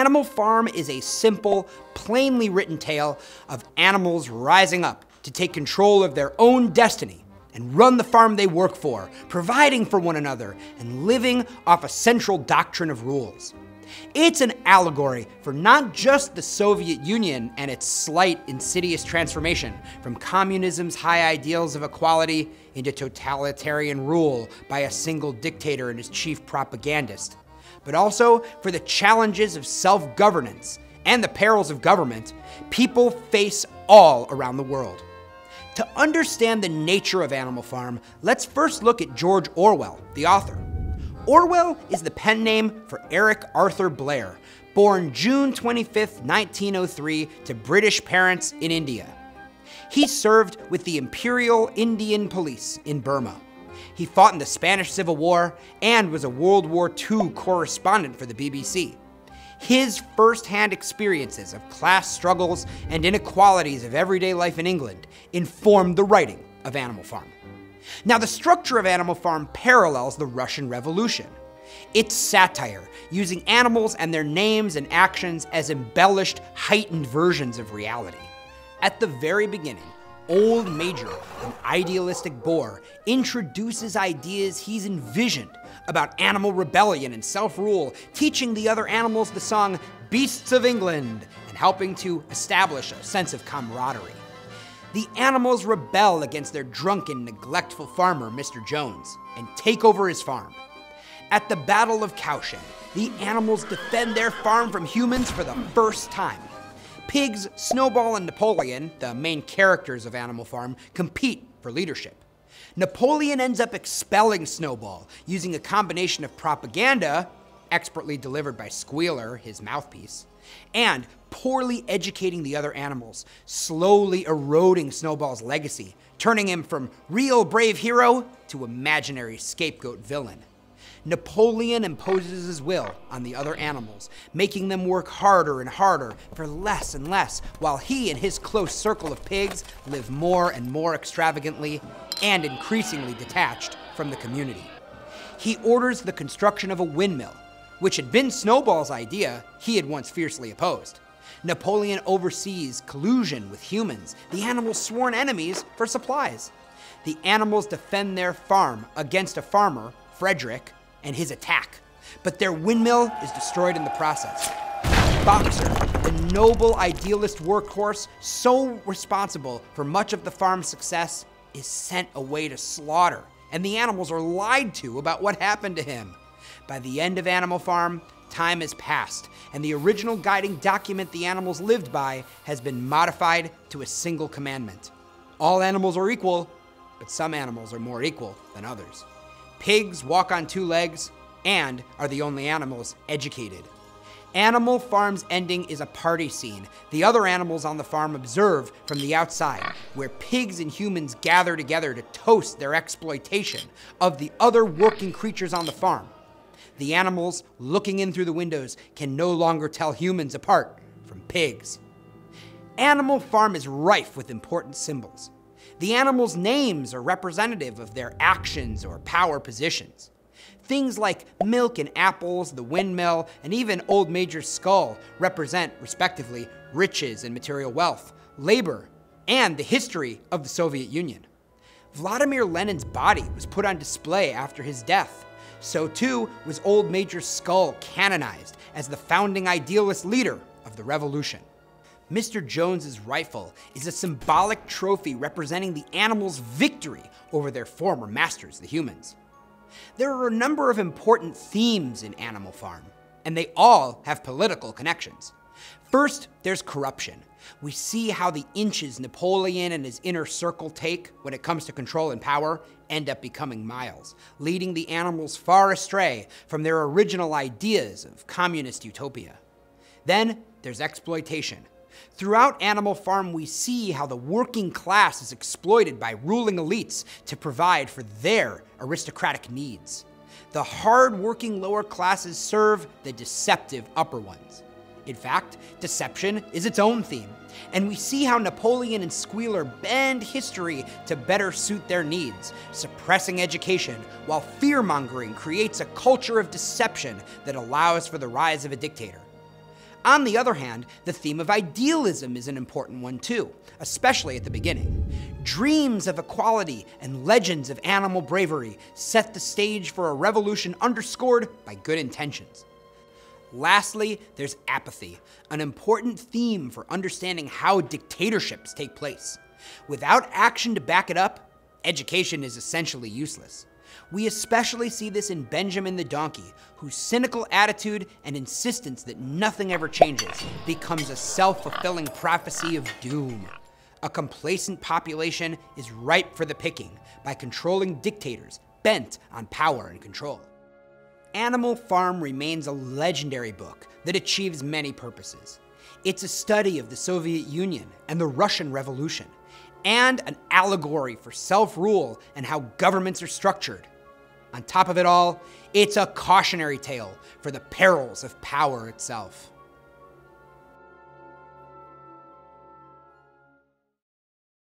Animal Farm is a simple, plainly written tale of animals rising up to take control of their own destiny and run the farm they work for, providing for one another and living off a central doctrine of rules. It's an allegory for not just the Soviet Union and its slight, insidious transformation from communism's high ideals of equality into totalitarian rule by a single dictator and his chief propagandist, but also for the challenges of self-governance and the perils of government people face all around the world. To understand the nature of Animal Farm, let's first look at George Orwell, the author. Orwell is the pen name for Eric Arthur Blair, born June 25, 1903, to British parents in India. He served with the Imperial Indian Police in Burma. He fought in the Spanish Civil War and was a World War II correspondent for the BBC. His first-hand experiences of class struggles and inequalities of everyday life in England informed the writing of Animal Farm. Now, the structure of Animal Farm parallels the Russian Revolution. It's satire, using animals and their names and actions as embellished, heightened versions of reality. At the very beginning, Old Major, an idealistic boar, introduces ideas he's envisioned about animal rebellion and self-rule, teaching the other animals the song Beasts of England and helping to establish a sense of camaraderie. The animals rebel against their drunken, neglectful farmer, Mr. Jones, and take over his farm. At the Battle of Cowshed, the animals defend their farm from humans for the first time. Pigs, Snowball, and Napoleon, the main characters of Animal Farm, compete for leadership. Napoleon ends up expelling Snowball, using a combination of propaganda, expertly delivered by Squealer, his mouthpiece, and poorly educating the other animals, slowly eroding Snowball's legacy, turning him from real brave hero to imaginary scapegoat villain. Napoleon imposes his will on the other animals, making them work harder and harder for less and less, while he and his close circle of pigs live more and more extravagantly and increasingly detached from the community. He orders the construction of a windmill, which had been Snowball's idea he had once fiercely opposed. Napoleon oversees collusion with humans, the animals' sworn enemies, for supplies. The animals defend their farm against a farmer, Frederick, and his attack, but their windmill is destroyed in the process. Boxer, the noble idealist workhorse so responsible for much of the farm's success, is sent away to slaughter, and the animals are lied to about what happened to him. By the end of Animal Farm, time has passed, and the original guiding document the animals lived by has been modified to a single commandment. All animals are equal, but some animals are more equal than others. Pigs walk on two legs and are the only animals educated. Animal Farm's ending is a party scene the other animals on the farm observe from the outside, where pigs and humans gather together to toast their exploitation of the other working creatures on the farm. The animals, looking in through the windows, can no longer tell humans apart from pigs. Animal Farm is rife with important symbols. The animals' names are representative of their actions or power positions. Things like milk and apples, the windmill, and even Old Major's skull represent, respectively, riches and material wealth, labor, and the history of the Soviet Union. Vladimir Lenin's body was put on display after his death. So too was Old Major's skull canonized as the founding idealist leader of the revolution. Mr. Jones's rifle is a symbolic trophy representing the animals' victory over their former masters, the humans. There are a number of important themes in Animal Farm, and they all have political connections. First, there's corruption. We see how the inches Napoleon and his inner circle take when it comes to control and power end up becoming miles, leading the animals far astray from their original ideas of communist utopia. Then there's exploitation. Throughout Animal Farm, we see how the working class is exploited by ruling elites to provide for their aristocratic needs. The hard-working lower classes serve the deceptive upper ones. In fact, deception is its own theme, and we see how Napoleon and Squealer bend history to better suit their needs, suppressing education while fear-mongering creates a culture of deception that allows for the rise of a dictator. On the other hand, the theme of idealism is an important one too, especially at the beginning. Dreams of equality and legends of animal bravery set the stage for a revolution underscored by good intentions. Lastly, there's apathy, an important theme for understanding how dictatorships take place. Without action to back it up, education is essentially useless. We especially see this in Benjamin the Donkey, whose cynical attitude and insistence that nothing ever changes becomes a self-fulfilling prophecy of doom. A complacent population is ripe for the picking by controlling dictators bent on power and control. Animal Farm remains a legendary book that achieves many purposes. It's a study of the Soviet Union and the Russian Revolution, and an allegory for self-rule and how governments are structured. On top of it all, it's a cautionary tale for the perils of power itself.